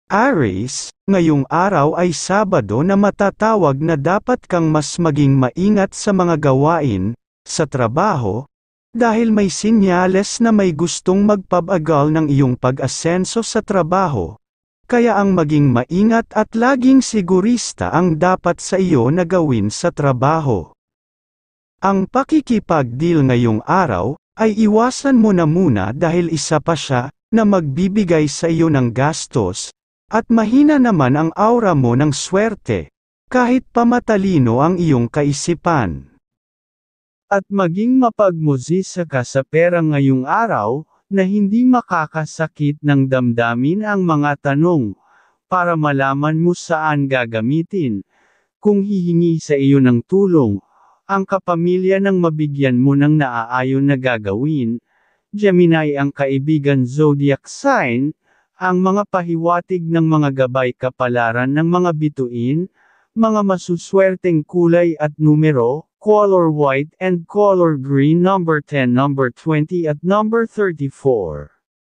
Aries, ngayong araw ay Sabado na matatawag na dapat kang mas maging maingat sa mga gawain, sa trabaho, dahil may sinyales na may gustong magpabagal ng iyong pag-asenso sa trabaho. Kaya ang maging maingat at laging sigurista ang dapat sa iyo na gawin sa trabaho. Ang pakikipag-deal ngayong araw, ay iwasan mo na muna dahil isa pa siya, na magbibigay sa iyo ng gastos, at mahina naman ang aura mo ng swerte, kahit pamatalino ang iyong kaisipan. At maging mapagmusisa ka sa pera ngayong araw, na hindi makakasakit ng damdamin ang mga tanong, para malaman mo saan gagamitin. Kung hihingi sa iyo ng tulong, ang kapamilya ng mabigyan mo ng naaayon na gagawin. Gemini ang kaibigan zodiac sign, ang mga pahiwatig ng mga gabay kapalaran ng mga bituin, mga masuswerteng kulay at numero, color white and color green, number 10, number 20 at number 34.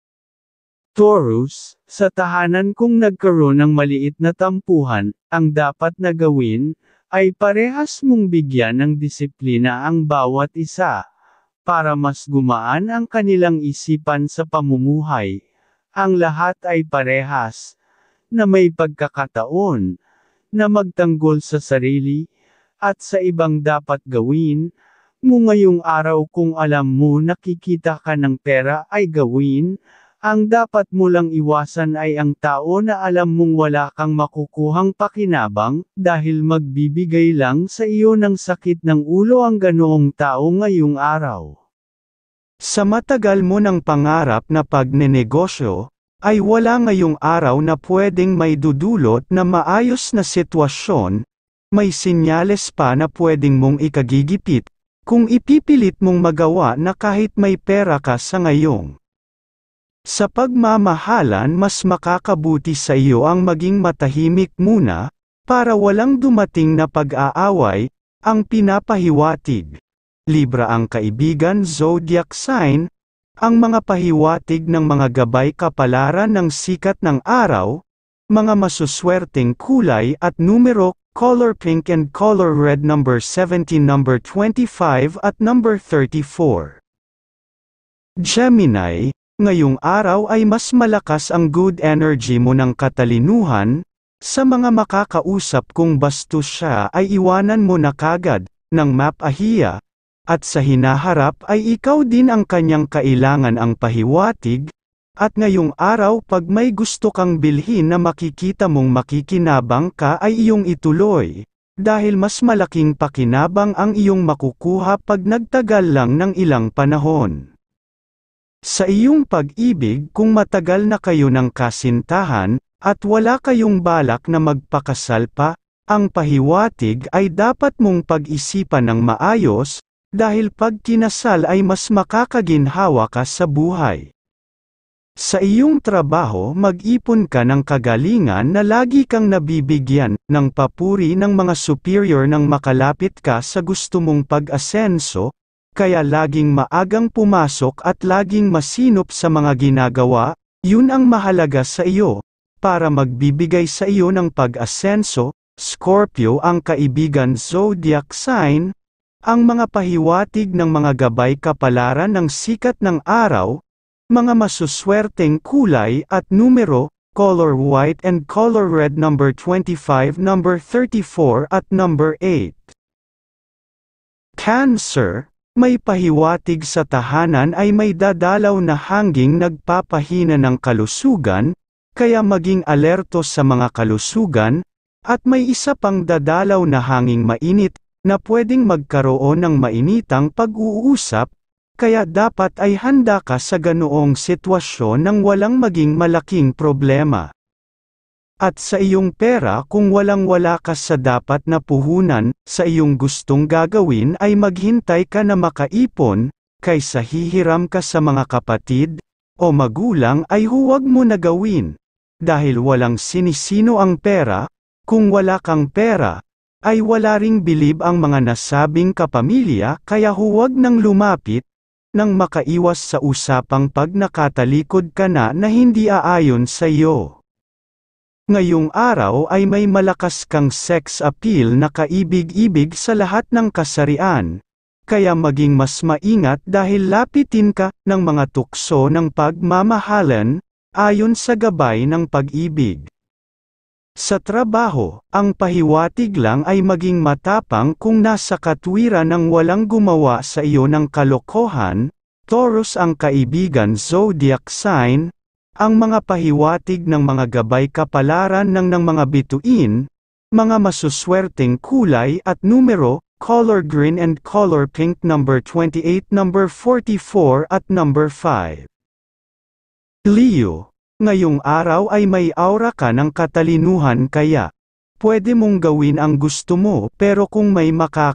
Taurus, sa tahanan kung nagkaroon ng maliit na tampuhan, ang dapat na gawin, ay parehas mong bigyan ng disiplina ang bawat isa, para mas gumaan ang kanilang isipan sa pamumuhay. Ang lahat ay parehas, na may pagkakataon, na magtanggol sa sarili, at sa ibang dapat gawin, mo ngayong araw kung alam mo nakikita ka ng pera ay gawin, ang dapat mo lang iwasan ay ang tao na alam mong wala kang makukuhang pakinabang, dahil magbibigay lang sa iyo ng sakit ng ulo ang ganoong tao ngayong araw. Sa matagal mo ng pangarap na pagnenegosyo, ay wala ngayong araw na pwedeng may dudulot na maayos na sitwasyon, may sinyales pa na pwedeng mong ikagigipit, kung ipipilit mong magawa na kahit may pera ka sa ngayong. Sa pagmamahalan mas makakabuti sa iyo ang maging matahimik muna, para walang dumating na pag-aaway, ang pinapahiwatig. Libra ang kaibigan zodiac sign, ang mga pahiwatig ng mga gabay kapalaran ng sikat ng araw, mga masuswerteng kulay at numero, color pink and color red, number 17, number 25 at number 34. Gemini, ngayong araw ay mas malakas ang good energy mo ng katalinuhan, sa mga makakausap kung bastos siya ay iwanan mo na kagad, ng mapahiya, at sa hinaharap ay ikaw din ang kanyang kailangan ang pahiwatig, at ngayong araw pag may gusto kang bilhin na makikita mong makikinabang ka ay iyong ituloy, dahil mas malaking pakinabang ang iyong makukuha pag nagtagal lang ng ilang panahon. Sa iyong pag-ibig kung matagal na kayo ng kasintahan, at wala kayong balak na magpakasal pa, ang pahiwatig ay dapat mong pag-isipan ng maayos, dahil pag kinasal ay mas makakaginhawa ka sa buhay. Sa iyong trabaho mag-ipon ka ng kagalingan na lagi kang nabibigyan ng papuri ng mga superior nang makalapit ka sa gusto mong pag-asenso, kaya laging maagang pumasok at laging masinop sa mga ginagawa, yun ang mahalaga sa iyo, para magbibigay sa iyo ng pag-asenso. Scorpio ang kaibigan zodiac sign, ang mga pahiwatig ng mga gabay kapalaran ng sikat ng araw, mga masuswerteng kulay at numero, color white and color red, number 25, number 34 at number 8. Cancer, may pahiwatig sa tahanan ay may dadalaw na hanging nagpapahina ng kalusugan, kaya maging alerto sa mga kalusugan, at may isa pang dadalaw na hanging mainit, na pwedeng magkaroon ng mainitang pag-uusap, kaya dapat ay handa ka sa ganoong sitwasyon nang walang maging malaking problema. At sa iyong pera kung walang-wala ka sa dapat na puhunan, sa iyong gustong gagawin ay maghintay ka na makaipon, kaysa hihiram ka sa mga kapatid, o magulang ay huwag mo na gawin. Dahil walang sinisino ang pera, kung wala kang pera, ay wala ring bilib ang mga nasabing kapamilya kaya huwag nang lumapit, nang makaiwas sa usapang pag nakatalikod ka na hindi aayon sa iyo. Ngayong araw ay may malakas kang sex appeal na kaibig-ibig sa lahat ng kasarian. Kaya maging mas maingat dahil lapitin ka ng mga tukso ng pagmamahalan, ayon sa gabay ng pag-ibig. Sa trabaho, ang pahiwatig lang ay maging matapang kung nasa katwiran ng walang gumawa sa iyo ng kalokohan. Taurus ang kaibigan zodiac sign. Ang mga pahiwatig ng mga gabay kapalaran ng mga bituin, mga masuswerteng kulay at numero, color green and color pink, number 28, number 44 at number 5. Leo, ngayong araw ay may aura ka ng katalinuhan kaya pwede mong gawin ang gusto mo pero kung may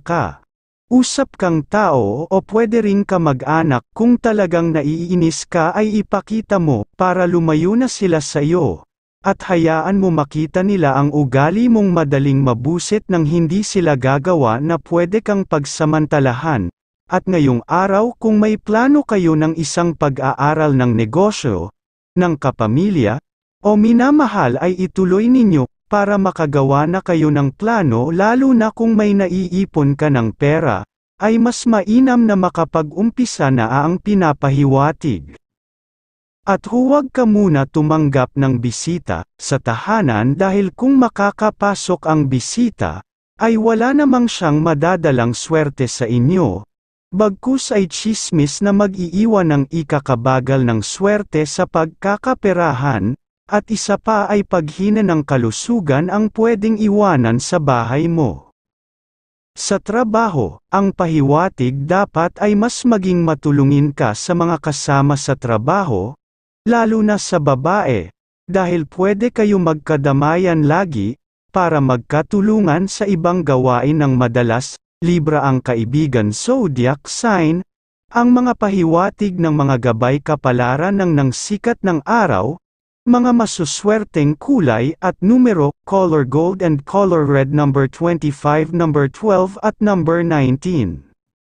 usap kang tao o pwede ring kamag-anak kung talagang naiinis ka ay ipakita mo para lumayo na sila sa iyo. At hayaan mo makita nila ang ugali mong madaling mabusit nang hindi sila gagawa na pwede kang pagsamantalahan. At ngayong araw kung may plano kayo ng isang pag-aaral ng negosyo, ng kapamilya, o minamahal ay ituloy ninyo, para makagawa na kayo ng plano lalo na kung may naiipon ka ng pera, ay mas mainam na makapag-umpisa na ang pinapahiwatig. At huwag ka muna tumanggap ng bisita sa tahanan dahil kung makakapasok ang bisita, ay wala namang siyang madadalang swerte sa inyo. Bagkus ay tsismis na mag-iiwan ng ikakabagal ng swerte sa pagkakaperahan, at isa pa ay paghina ng kalusugan ang pwedeng iwanan sa bahay mo. Sa trabaho, ang pahiwatig dapat ay mas maging matulungin ka sa mga kasama sa trabaho, lalo na sa babae, dahil pwede kayo magkadamayan lagi, para magkatulungan sa ibang gawain ng madalas. Libra ang kaibigan zodiac sign. Ang mga pahiwatig ng mga gabay kapalaran ng sikat ng araw, mga masuswerteng kulay at numero, color gold and color red, number 25, number 12 at number 19.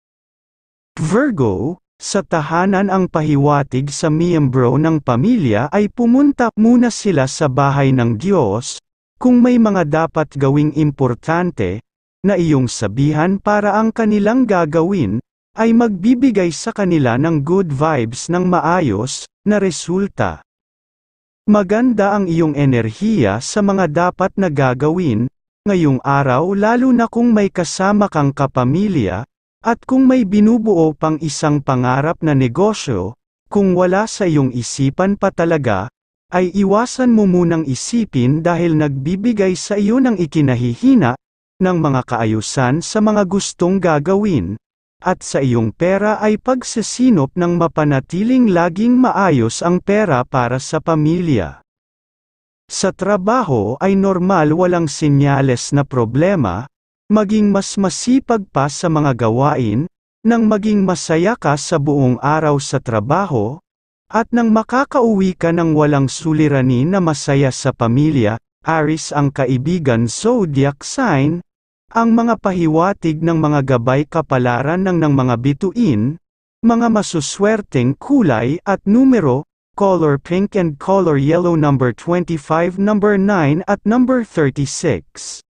Virgo, sa tahanan ang pahiwatig sa miyembro ng pamilya ay pumunta muna sila sa bahay ng Diyos, kung may mga dapat gawing importante, na iyong sabihan para ang kanilang gagawin, ay magbibigay sa kanila ng good vibes ng maayos, na resulta. Maganda ang iyong enerhiya sa mga dapat na gagawin, ngayong araw lalo na kung may kasama kang kapamilya, at kung may binubuo pang isang pangarap na negosyo, kung wala sa iyong isipan pa talaga, ay iwasan mo munang isipin dahil nagbibigay sa iyo ng ikinahihina, ng mga kaayusan sa mga gustong gagawin, at sa iyong pera ay pagsesinop ng mapanatiling laging maayos ang pera para sa pamilya. Sa trabaho ay normal walang senyales na problema, maging mas masipag pa sa mga gawain, nang maging masaya ka sa buong araw sa trabaho, at nang makakauwi ka ng walang suliranin na masaya sa pamilya. Aries ang kaibigan zodiac sign. Ang mga pahiwatig ng mga gabay kapalaran ng mga bituin, mga masuswerteng kulay at numero, color pink and color yellow, number 25, number 9 at number 36.